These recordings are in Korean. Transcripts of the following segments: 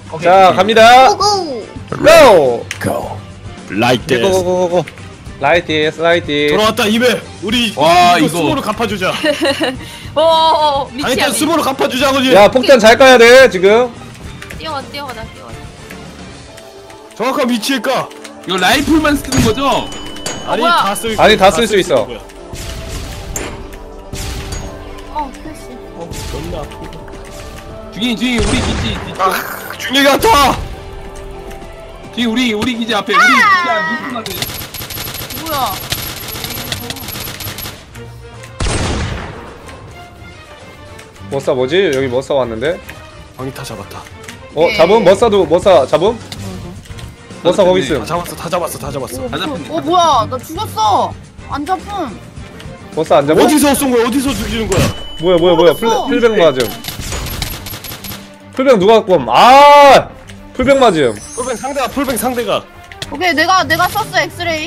자 갑니다. 고고. 고! Go. Like this. 고고고고. 라이티스 라이티. 돌아왔다 이메. 우리 와, 이거 이거. 수모로 갚아주자. 오 아니 미치야. 일단 수모로 갚아주자 그지. 야 폭탄 잘 까야 돼 지금. 뛰어가 나. 정확한 위치일까? 이거 라이플만 쓰는 거죠? 아니 뭐야? 다 쓸. 아니, 다쓸수 있어. 거야. 패시. 너무나. 중인 우리 기지 중력이 같아. 중인 우리 기지 앞에 우리 기지 미팅하게. 뭐야? 머싸 뭐지? 여기 머싸 왔는데. 방이 다 잡았다. 잡음? 머싸 잡음? 머싸 거기 있음. 다 잡았어. 다 잡았어. 다 잡혔네. 뭐야? 나 죽었어. 안 잡음. 머싸 안 잡음? 어디서 쏜 거야? 어디서 죽이는 거야? 뭐야 모르겠어. 풀백 맞음. 풀백 누가 갖고 아! 풀백 맞음. 풀뱅 상대가. 오케이 내가 썼어 엑스레이.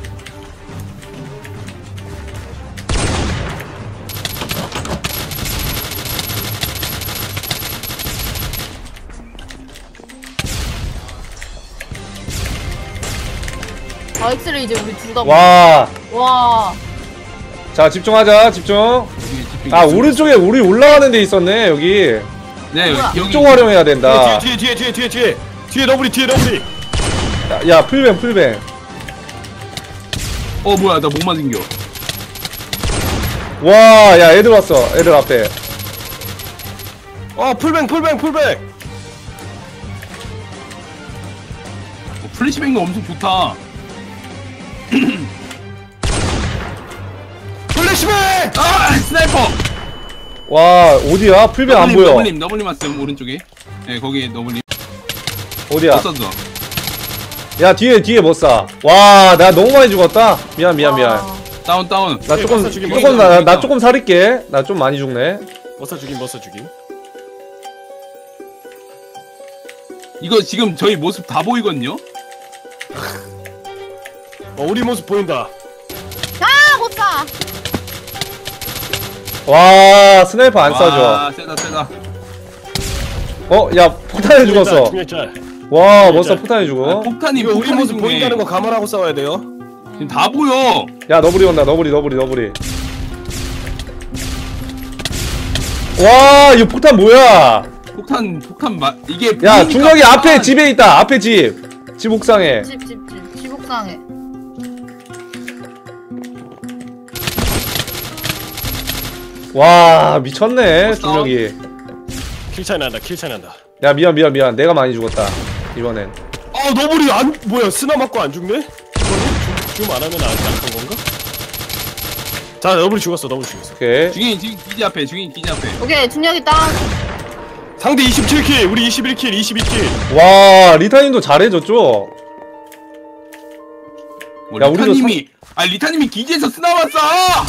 아 엑스레이 이제 우리 둘 다. 와. 자 집중하자 집중. 아 오른쪽에 우리 올라가는 데 있었네 여기. 네 여기 이쪽 활용해야 된다. 뒤에 너구리. 야 풀뱅. 뭐야 나 못 맞은겨. 와 야 애들 왔어 애들 앞에. 풀뱅. 플래시뱅도 엄청 좋다. 플래시뱅. 스나이퍼. 와 어디야? 풀뱅 안 보여. 너블림 왔음 오른쪽에. 네 거기 너블림. 어디야? 없었어. 야 뒤에 못 쏴. 와 나 너무 많이 죽었다. 미안. 다운. 나 조금 머싸 죽임, 나 조금 살릴게. 나 좀 많이 죽네. 머싸 죽임. 이거 지금 저희 모습 다 보이거든요. 우리 모습 보인다. 못 사. 와 스나이퍼 안 쏴줘. 세다. 야 폭탄에 죽었어. 중력짤. 와 머싸 폭탄에 죽어. 폭탄이 이거 우리 모습 중에 보인다는 거 감안하고 싸워야 돼요. 지금 다 보여. 야 너구리 온다 너구리. 와 이거 폭탄 뭐야? 폭탄 이게 야 보이니까 중력이 앞에 폭탄. 집에 있다. 앞에 집 옥상에. 집 옥상에. 와 미쳤네 머싸. 중력이. 킬 차이 난다. 야 미안 내가 많이 죽었다 이번엔. 너구리 뭐야 스나 맞고 안 죽네? 죽음 안 하면 안 약한 건가? 자 너구리 죽었어. 오케이. 중인 기지 앞에. 오케이 중력이 다운. 상대 27킬 우리 21킬 22킬. 와 리타님도 잘해줬죠? 야, 우리도 리타님이 기지에서 스나 왔어.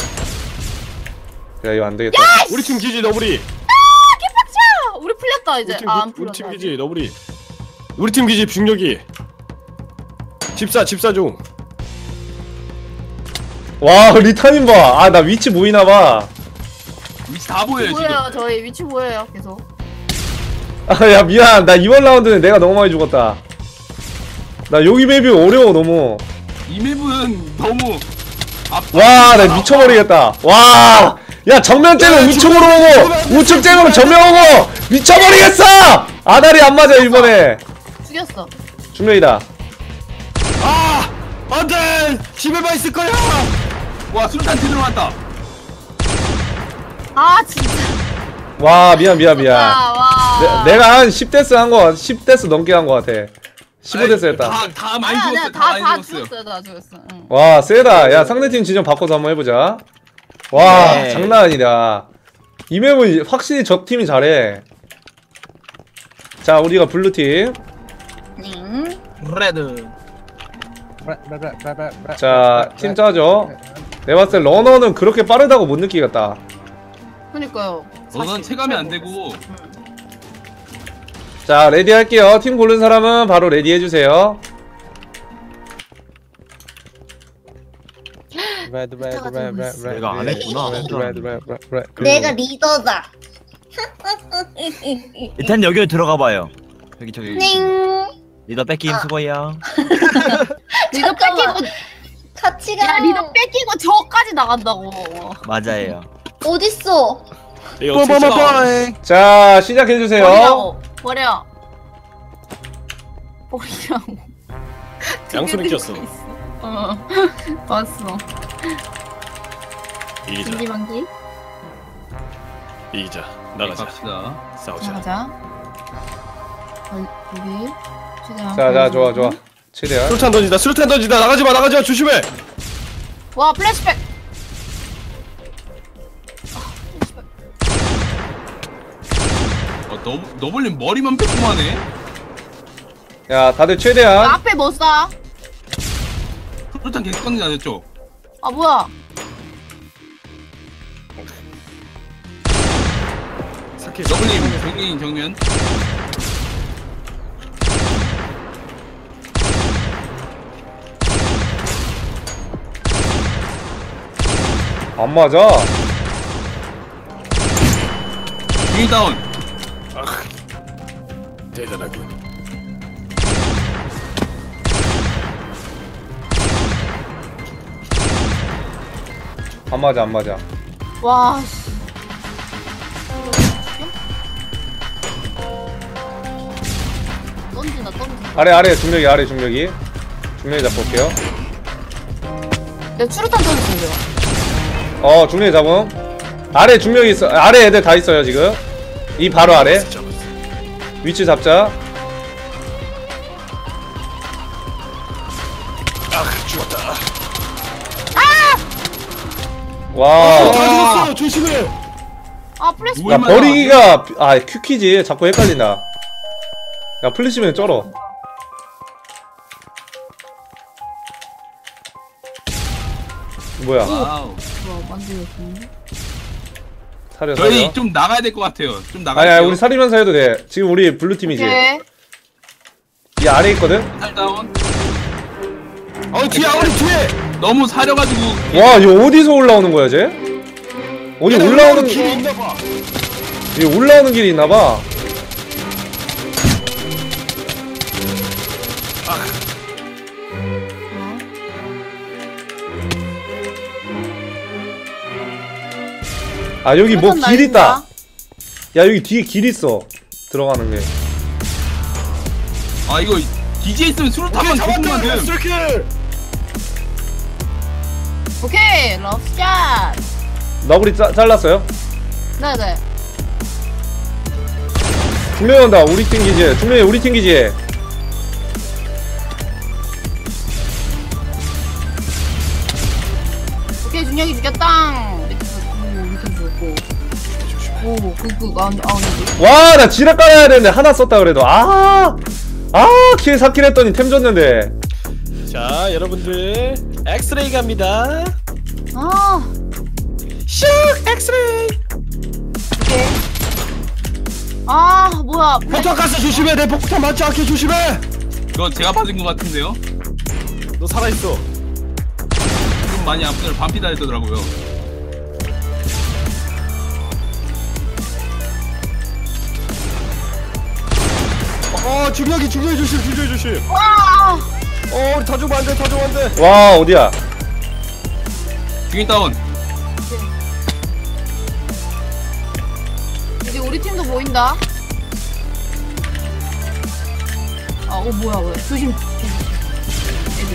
야 이거 안되겠다. 우리 팀 기지 너구리. 우리 풀렸다 이제. 안 우리 풀렸다. 팀 기지 너구리. 우리 팀 기지 중력이. 집사 중. 와 리타님 봐. 나 위치 보이나봐. 위치 다 보여요 지금. 보여요 저희 위치 보여요 계속. 야 미안 나 이번 라운드는 내가 너무 많이 죽었다. 나 여기 맵이 어려워 너무. 이 맵은 너무 와 나 미쳐버리겠다. 와 야 정면 째면 우측으로 오고 우측 째면 정면 오고 미쳐버리겠어. 아다리 안 맞아 이번에. 죽였어. 중력이다. 안돼 집에만 있을 거야. 와 수류탄 들어왔다. 진짜. 와 미안 와. 내가 한 10데스 한 거 10데스 넘게 한 거 같아. 15데스 했다. 다 많이 죽었어요. 다 죽었어요. 다 죽었어. 응. 와 세다. 야 상대팀 진영 바꿔서 한번 해보자. 와 네. 장난 아니다. 이 맵은 확실히 저 팀이 잘해. 자 우리가 블루팀. 레드. 자 팀 짜죠. 내가 봤을 때 러너는 그렇게 빠르다고 못 느끼겠다. 그니까요. 너는 체감이 안 되고. 자 레디 할게요. 팀 고른 사람은 바로 레디 해주세요. 내가 안 했구나. 내가 리더다. 일단 여기로 들어가 봐요. 저기 띵. 리더 뺏김 수고해요. 리더 뺏기고 같이 가. 야 리더 뺏기고 저까지 나간다고. 맞아요. 어딨어? 이거 어떻게 쳐? 자 시작해주세요. 버려. 버리라고. 양손에 꼈어. 봤어. 이기자. 방지. 이기자. 나가자. 갑시다. 싸우자. 나가자. 우리 최대한. 자 좋아 최대한. 수류탄 던진다. 수류탄 던진다. 나가지마. 조심해. 와 플래시백. 너블린 머리만 빼꼼하네. 야 다들 최대한. 앞에 뭐 쏴? 프로탄 계속 던지 않았죠? 아 뭐야? 사케. 너블린 정면. 안 맞아. 중인 다운. 대단하군. 안 맞아. 와. 씨. 던진다. 아래 중력이 잡고 올게요. 내가 추루탄 던졌어요. 중력이 잡음. 아래 중력이 있어. 아래 애들 다 있어요 지금. 이 바로 아래. 위치 잡자. 죽었다. 와. 다 죽었어. 조심해. 아 플래시. 야 버리기가 큐키지. 자꾸 헷갈린다. 야 플래시면 쩔어. 뭐야? 와우. 만들었네. 사려. 저희 좀 나가야 될 것 같아요. 좀 나가야 아니 우리 살리면서 해도 돼. 지금 우리 블루 팀이지. 오케이. 이 아래 있거든. 다운. 뒤에 아우리 뒤에. 너무 사려가지고. 와 이거 어디서 올라오는 거야 쟤? 어디 올라오는 길이 있나 봐. 이 올라오는 길이 있나봐. 여기 뭐 길 있다. 야 여기 뒤에 길 있어. 들어가는 게. 이거 DJ 있으면 수류탄만 조금만 돼. 스킬. 오케이 러브샷. 너구리 잘랐어요? 네네. 중매 온다. 우리 팀 기지. 중매 우리 팀 기지. 오케이 준혁이 죽였다. 밑에 죽었고. 오 와 나 지뢰 깔아야 되는데 하나 썼다 그래도. 킬 4킬 했더니 템 줬는데. 자 여러분들 엑스레이 갑니다. 슉 엑스레이. 오케이. 뭐야. 폭탄 가스 조심해. 내 폭탄 맞지 않게 조심해. 이거 제가 받은 것 같은데요? 너 살아있어. 좀 많이 아프더라고요. 반피 달렸더라고요. 중력이 조심. 와. 우리 다 죽으면 안돼. 와 어디야? 중인 다운. 이제 우리 팀도 보인다. 뭐야. 조심. 애들.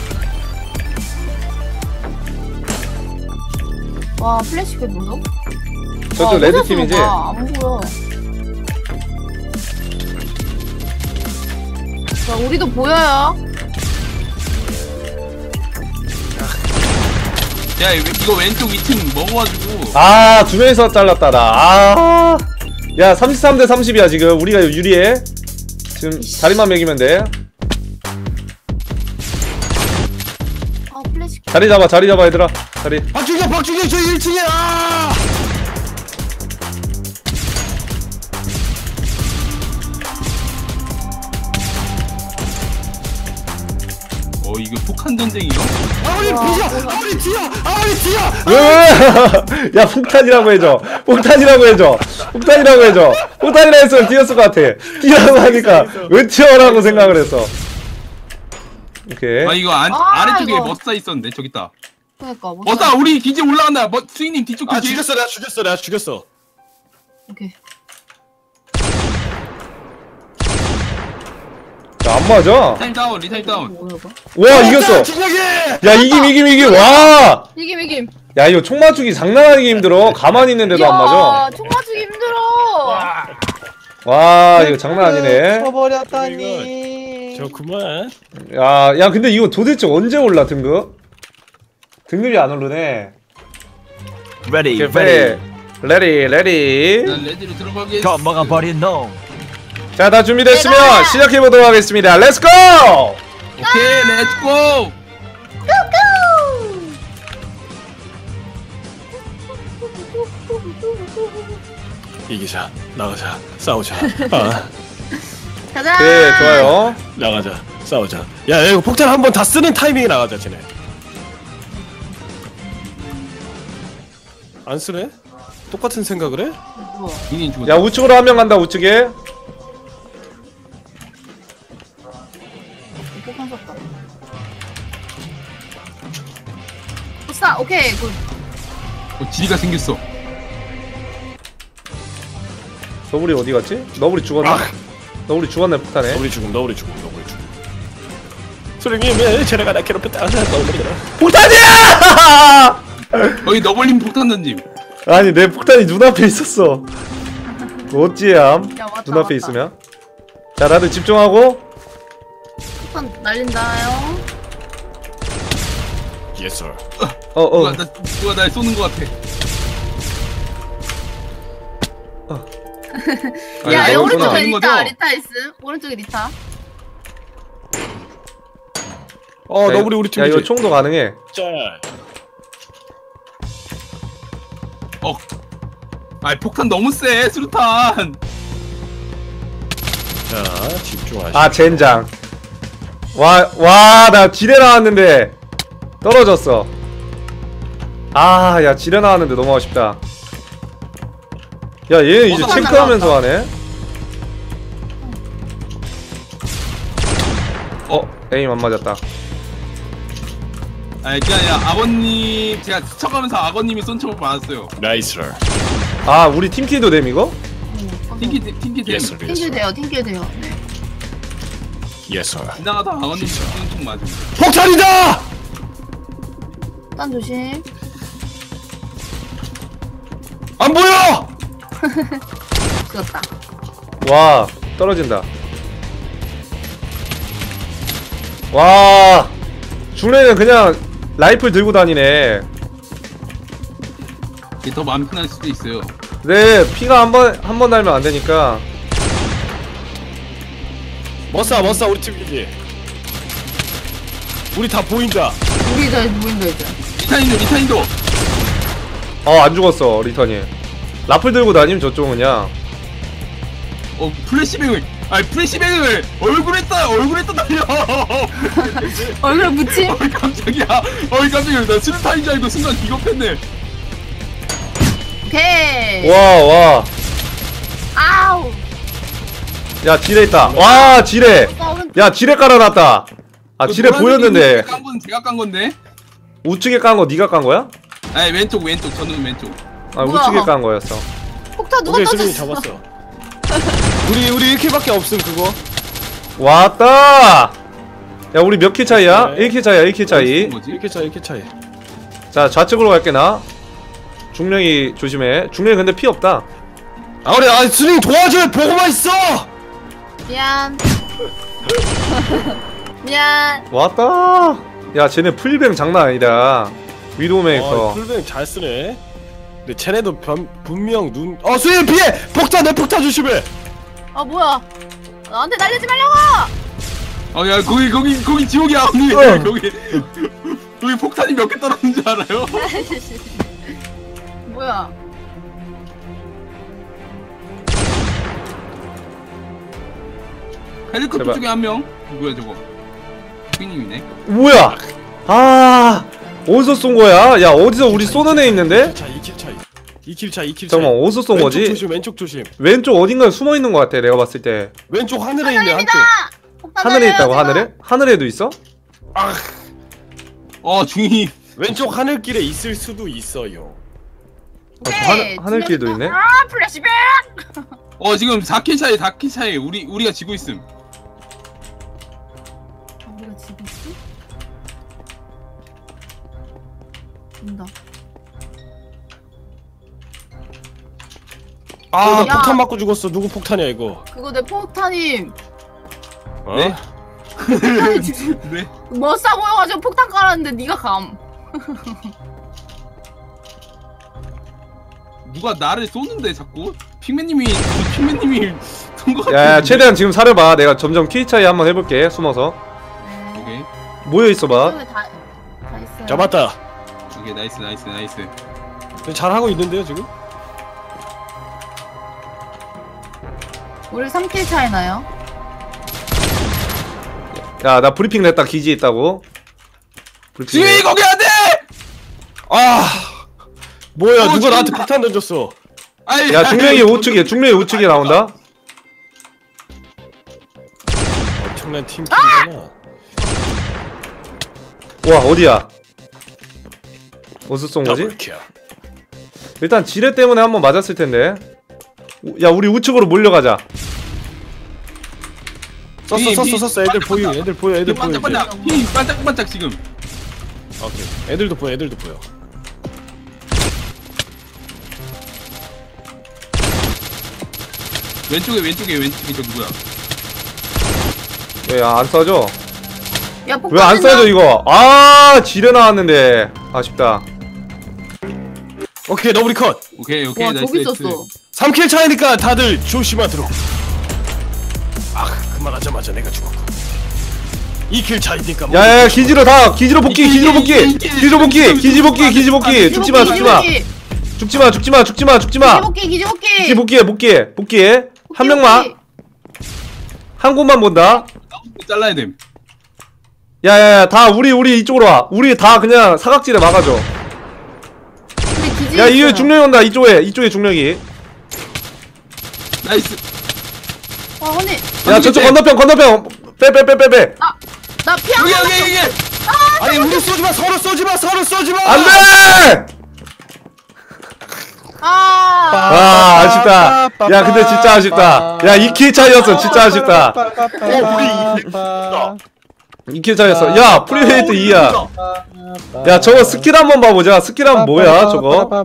와 플래시가 뭐죠? 저쪽 레드 팀이지? 안 보여. 자, 우리도 보여요. 야 이거 왼쪽 위층 먹어가지고. 두 명이서 잘랐다 나. 야 33대 30이야 지금. 우리가 유리해. 지금 다리만 매기면 돼. 플래시. 자리 잡아 얘들아. 자리. 박준규 저 1층에. 이거 북한 전쟁이요? 아버님 뒤져! 아버님 뒤져! 아버님 뒤져! 왜? 야 폭탄이라고 해줘. 폭탄이라고 해줘. 폭탄이라고 해줘. 폭탄이라 했으면 뛰었을 것 같아. 뛰라고 하니까 왜 튀어라고 생각을 했어. 오케이. 아 이거 아래쪽에 이거. 머싸 있었는데 저기 있다. 그러니까 뭐. 머싸 우리 기지 올라간다. 수인님 뒤쪽 아 기지. 죽였어 내가 죽였어. 오케이. 야, 안 맞아. 리타임 다운 리타임 다운. 뭐야 이거? 와 이겼어. 진작에! 야 이김. 와. 이김. 야 이거 총 맞추기 장난하기 힘들어. 가만히 있는데도 안 맞아. 총 맞추기 힘들어. 와 이거 장난 아니네. 쳐버렸다니. 저 그만. 야 근데 이거 도대체 언제 올라 등급? 등급이 안 오르네. Ready, 오케이, ready. 레디. 난 레디로 들어가겠어. 겁먹어 버린 놈. 자, 다 준비됐으면 시작해보도록 하겠습니다. 렛츠고! 오케이 렛츠고. 이기자. 나가자. 싸우자. 아, 가자. 네, 좋아요. 나가자. 싸우자. 야 이거 폭탄 한 번 다 쓰는 타이밍에 나가자 쟤네. 안 쓰네? 똑같은 생각을 해? 뭐야? 수인님 죽었다. 야, 우측으로 한 명 간다, 우측에. 폭탄 썼다. 싸. 오케이. 굿. 지리가 생겼어. 너구리 어디 갔지? 너구리 죽었나? 너구리 죽었네, 폭탄에. 너구리 죽음. 소령님, 쟤네가 나 괴롭혔다. 너구리가. 폭탄이야! 거기 너블림 폭탄 던짐. 아니, 내 폭탄이 눈앞에 있었어. 어찌함? 야, 왔다, 눈앞에 왔다. 있으면. 자, 다들 집중하고. 폭탄 날린다요. Yes sir. 누가 날 쏘는 것 같아. 아니, 야, 너구나. 오른쪽에 있는 리타. 거죠? 리타 있음. 오른쪽에 리타. 너구리 우리 야, 이거 팀이지. 총도 가능해. 짤. 아 폭탄 너무 세 수류탄. 자, 집중하시. 아, 젠장. 나 지뢰 나왔는데. 떨어졌어. 야, 지뢰 나왔는데 너무 아쉽다. 야, 얘는 이제 맞아, 체크하면서 하네. 에임 안 맞았다. 아니 그게 아니라 아버님 제가 스쳐가면서 아버님이 쏜 척을 맞았어요. 나이스. 우리 팀킬도 됨, 이거? 팅키 됨. Yes sir. 튕길 돼요. 튕길 돼요. 네. Yes sir. 지나가다 아버님 쏜 척 맞음. 폭탄이다! 폭탄 조심. 안 보여! 죽었다. 와, 떨어진다. 와, 중래는 그냥 라이플 들고 다니네. 이게 더 마음 편할 수도 있어요. 네, 피가 한 번 날면 안 되니까. 머싸 우리 팀이지. 우리 다 보인다. 우리 저 보인다 이제. 리타인도. 안 죽었어, 리턴이. 라플 들고 다니면 저쪽은 그냥. 플래시뱅을. 플래시뱅을 얼굴에다 날려. 얼굴에 묻힘. 깜짝이야. 깜짝이야. 나 수류탄인 줄 알고 순간 기겁했네. 오케이. 와. 아우. 야, 지뢰 있다. 와, 지뢰. 야, 지뢰 깔아놨다. 지뢰 보였는데. 깐 건 제가 깐 건데. 우측에 깐 거 네가 깐 거야? 아니 왼쪽 저는 왼쪽. 뭐야? 우측에 깐 거였어. 폭탄 누가 오케이, 소령님 터졌어? 잡았어. 우리 1킬밖에 없음 그거. 왔다. 야, 우리 몇 킬 차이야? 네. 1킬 차이야, 1킬 차이. 뭐지? 1킬 차이. 자, 좌측으로 갈게 나. 중령이 조심해. 중령이 근데 피 없다. 그래. 수령님 도와줘. 보고만 있어. 미안. 미안. 왔다. 야, 쟤네 풀뱅 장난 아니다. 위도우메이커. 풀뱅 잘 쓰네. 근데 쟤네도 분명 수령님 피해. 내 폭탄 조심해. 뭐야? 나한테 날리지 말라고. 야 거기 지옥이야 언니. 거기 폭탄이 몇 개 떨어진 줄 알아요? 뭐야? 헬리콥터 제발. 쪽에 한 명. 누구야 저거? 핑님이네. 뭐야? 아 어디서 쏜 거야? 야 어디서 우리 쏘는 애 있는데? 자 2킬 차이 2킬 차이 2킬 차이. 잠깐만 어디서 쏜 거지? 왼쪽 조심 왼쪽 조심. 왼쪽 어딘가에 숨어 있는 거 같아 내가 봤을 때. 왼쪽 하늘에 있네 한쪽. 하늘에 있다고 하늘에? 하늘에도 있어? 중이. 왼쪽 하늘길에 있을 수도 있어요. 하늘길도 있네. 아 플래시백. 지금 4킬 차이 4킬 차이 우리가 지고 있음. 우리가 지금 있어? 된다. 아 야. 폭탄 맞고 죽었어. 누구 폭탄이야 이거? 그거 내 폭탄님. 어? 네? 폭탄이 지금 네? 멋싸 보여가지고 폭탄 깔았는데 네가 감. 누가 나를 쏘는데 자꾸? 핑맨님이 쏜거 같아. 야 최대한 지금 사려봐. 내가 점점 키 차이 한번 해볼게. 숨어서 오케이. 모여 있어봐. 다 있어요. 잡았다. 오케이 나이스. 잘 하고 있는데요 지금? 우리 3킬 차이 나요? 야 나 브리핑 냈다. 기지 있다고. 브리핑 지금 거기 안 돼! 아 뭐야 누가 지금 나한테 폭탄 던졌어? 아이, 야 중령이 우측에 우측에 나온다. 엄청난 팀킬이잖아. 와 어디야? 어디서 쏜 거지? 더블킬. 일단 지뢰 때문에 한번 맞았을 텐데. 야 우리 우측으로 몰려가자. 썼어. 애들 보여. 애들 보여. 이제. 반짝반짝 핑 반짝반짝 지금. 오케이. 애들도 보여. 왼쪽에 저 누구야? 왜 안 쏴줘? 야 폭탄. 왜 안 쏴줘 이거? 아 지뢰 나왔는데 아쉽다. 오케이 너브리 컷. 오케이 와 나이스. 저기 있었어. 3킬 차이니까 다들 조심하도록. 그만하자마자 내가 죽었고. 2킬 차이니까. 뭐 야야야 기지로 복귀. 기지 복귀. 죽지마. 기지 복귀해. 한 명만. 한 곳만 본다. 잘라야 됨. 야야야 다 우리 이쪽으로 와. 우리 다 그냥 사각지대 막아줘. 야 이게 중력이 온다. 이쪽에 중력이. 나이스. 와 언니. 야 저쪽 건너편. 빼. 나 피한 거. 여기. 아니 우리 쏘지마. 서로 쏘지마. 안돼. 아 아쉽다. 야 근데 진짜 아쉽다. 야 2킬 차이였어. 진짜 아쉽다. 우리 2킬 차이였어. 야 프리웨이트 2야. 야 저거 스킬 한번 봐보자. 스킬 한번 뭐야 저거.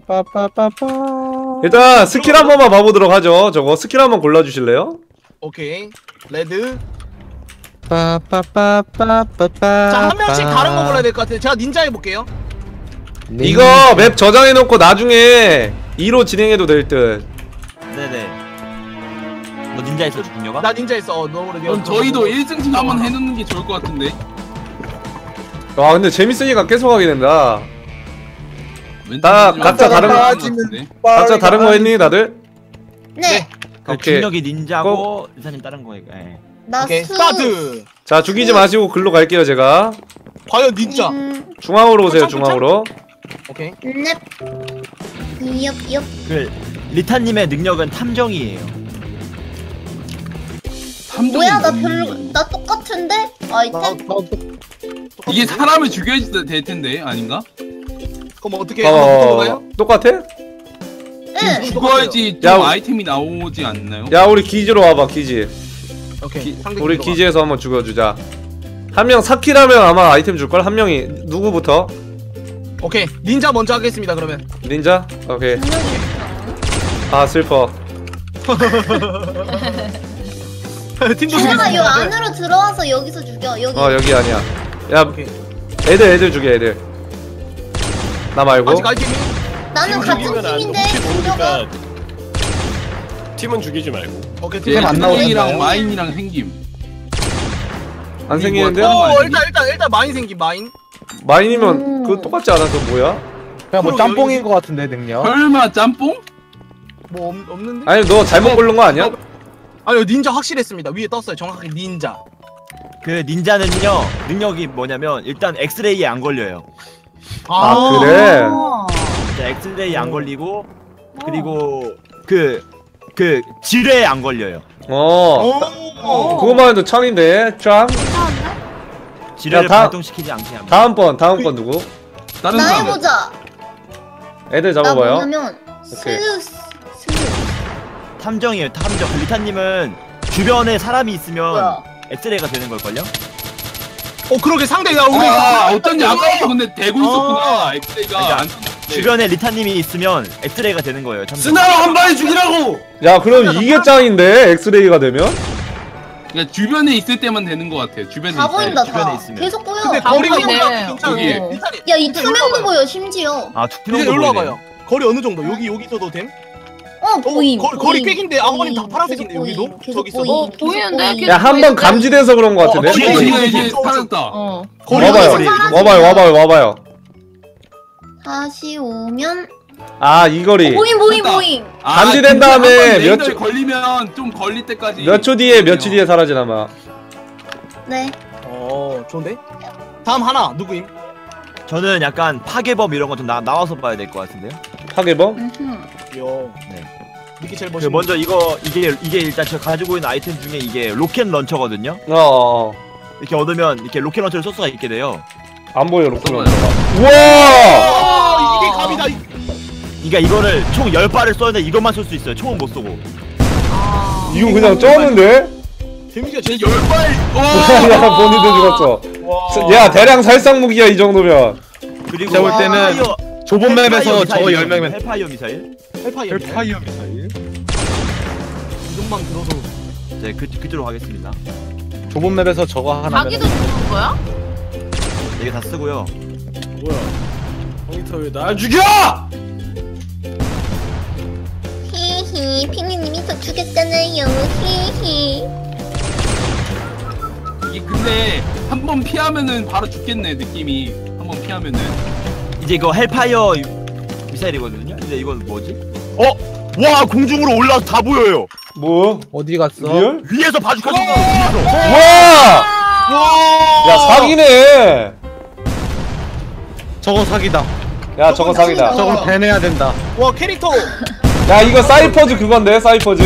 일단 스킬 한 번만 봐보도록 하죠. 저거 스킬 한번 골라주실래요? 오케이. 레드. 자, 자, 한 명씩 다른 거 골라야 될 것 같아요. 제가 닌자 해볼게요. 이거 맵 저장해놓고 나중에 2로 진행해도 될 듯. 네네. 너 닌자 있어 중녀가? 나 닌자 했어. 너 그래. 그럼 저희도 1승씩 한번 해놓는 게 좋을 것 같은데. 와 근데 재밌으니까 계속 하게 된다. 왼쪽 각자 다른 거- 같은데? 각자 다른 거 했니 다들? 네. 오케이. 중력이 닌자고 리사님 다른 거. 예. 나 오케이. 수. 스타트. 자 죽이지 마시고 글로 갈게요 제가. 과연 닌자. 중앙으로 오세요 포착, 중앙으로. 오케이. 넵. 옆. 그 리타님의 능력은 탐정이에요. 뭐야 나 나 똑같은데? 아이템? 이게 사람을 죽여야 될 텐데 아닌가? 그럼 어떻게 해요? 똑같아? 응. 죽어야지 야, 좀 우- 아이템이 나오지 않나요? 야 우리 기지로 와봐 기지. 오케이. 상대 우리 들어가. 기지에서 한번 죽여주자. 한 명 4킬하면 아마 아이템 줄걸? 한 명이 누구부터? 오케이. 닌자 먼저 하겠습니다. 그러면. 닌자? 오케이. 아 슬퍼. 팀도 얘들아 요 죽였습니다. 안으로 들어와서 여기서 죽여. 여기. 여기 아니야. 야 오케이. 애들 죽여 애들. 나 말고. 아직 아이템이. 나는 같은 죽이면 안 팀인데. 혹시 공격아. 모르니까 팀은 죽이지 말고. 오케이. 예, 팀 안 나오는데. 생이랑 마인이랑 생김. 안 생기는데요? 오, 일단 마인 생김 마인. 마인이면 그거 똑같지 않아? 그거 뭐야? 그냥 뭐 짬뽕인 것 같은데 능력. 설마 짬뽕? 뭐 없는데? 아니 너 잘못 고른 거 아니야? 아니요 닌자 확실했습니다. 위에 떴어요. 정확하게 닌자. 그 닌자는요 능력이 뭐냐면 일단 엑스레이에 안 걸려요. 아, 그래? 자, 엑스레이에 안 걸리고 그리고 그 지뢰에 안 걸려요. 그거만 해도 창인데 짱. 지뢰를 야, 다- 발동시키지 않게 합니다. 다음 번 누구? 다른 나 사람. 해보자. 애들 나 잡아봐요. 뭐냐면 오케이. 탐정이에요. 탐정. 그 리타님은 주변에 사람이 있으면 뭐야? 엑스레이가 되는 걸걸요? 그러게 상대가 우리 어쩐지 아까부터 근데 대고 있었구나. 엑스레이가 안 주변에 리타님이 있으면 엑스레이가 되는 거예요. 탐정. 스나로 한 방에 죽이라고. 야 그럼 이게 짱인데 엑스레이가 되면? 그러니까 주변에 있을 때만 되는 것 같아. 주변에 다 있을 보인다 때. 주변에 다. 있으면. 계속 보여. 근데 다 거리가 보이네. 괜찮아. 여기. 야 이 투명도 보여 심지어. 아 이제 투명도 여기로 보이네. 와봐요. 거리 어느 정도? 여기서도 됨? 보임. 거리 꽤 긴데 아버님 다 파란색인데 계속 여기도? 보임, 계속 저기 있어도? 보임, 계속 보이는데? 보임. 계속 야 한 번 감지돼서 그런 거 같은데? 뒤에 이제 사라졌다. 와봐요. 다시 오면 아 이 거리. 보임 됐다. 보임. 감지된 다음에 몇 레이더에 초- 걸리면 좀 걸릴 때까지. 몇 초 뒤에 사라지나 봐. 네. 좋은데? 다음 하나 누구임? 저는 약간 파괴범 이런 거 좀 나와서 봐야 될 것 같은데요. 파괴범? 요. 네. 이게 제일 그 멋있는. 먼저 이게 일단 제가 가지고 있는 아이템 중에 이게 로켓 런처거든요. 이렇게 얻으면 이렇게 로켓 런처를 쏠 수가 있게 돼요. 안 보여 로클런. 잠깐만요. 우와! 이게 감이다. 그러니까 이거를 총 10발을 쏘는데 이것만 쏠 수 있어요. 총은 못 쏘고. 이거 그냥 쩌는데? 데미지가 제일 10발. 야 본인도 죽었어. 야 대량 살상 무기야 이 정도면. 그리고 제가 볼 때는 좁은 맵에서 저거 10명이면 헬파이어 미사일. 헬파이어. 미사일. 이름만 들어도. 네, 그쪽으로 가겠습니다. 좁은 맵에서 저거 하나. 자기도 죽는 거야? 이게 다 쓰고요. 뭐야? 황희타 왜 날 죽여? 히히 피니님이 저 죽였잖아요. 히히. 이게 근데 한 번 피하면은 바로 죽겠네 느낌이. 한 번 피하면은. 이제 이거 헬파이어 미사일이거든요. 근데 이건 뭐지? 와 공중으로 올라서 다 보여요. 뭐? 어디 갔어? 리얼? 위에서 바주카가 위에서. 우와! 야 사기네. 저거 사기다. 야 저거 사기다. 저거 배내야 된다. 와 캐릭터. 야 이거 사이퍼즈 그건데 사이퍼즈.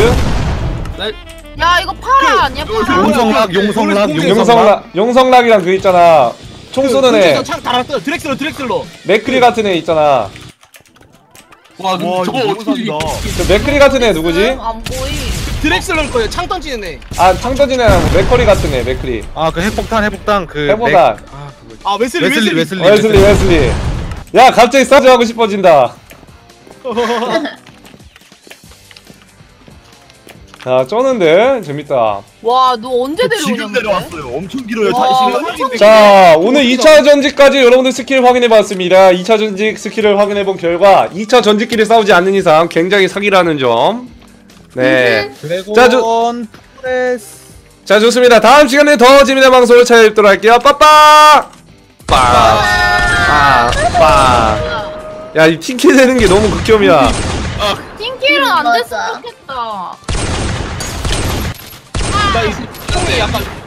야 이거 파라 아니야 파라? 용성락. 용성락이랑 그 있잖아. 총 쏘는 애. 창 달았어요. 드렉슬러. 맥크리 같은 애 있잖아. 와 근데 와, 저거 이거 어떻게 사기다. 저 맥크리 같은 애 누구지? 안 보이. 드렉슬러일 거예요. 창 던지는 애. 아 창더진 애랑 맥커리 같은 애 맥크리. 아 그 핵폭탄 그. 해보다. 아 웨슬리. 웨슬리. 야 갑자기 싸즈 하고 싶어진다. 야 쩌는데 재밌다. 와 너 언제 지금 내려오냐? 내려왔어요. 엄청 길어요. 와, 시간. 자 오늘 2차 전직까지 여러분들 스킬 확인해봤습니다. 2차 전직 스킬을 확인해본 결과 2차 전직끼리 싸우지 않는 이상 굉장히 사기라는 점. 네. 드래곤 프레스. 자 좋습니다. 다음 시간에 더 재미난 방송을 찾아뵙도록 할게요. 빠빠. 야 이 팅키 되는 게 너무 극혐이야. 팀킬은 안 맞아. 됐으면 좋겠다. 나이 총이 약간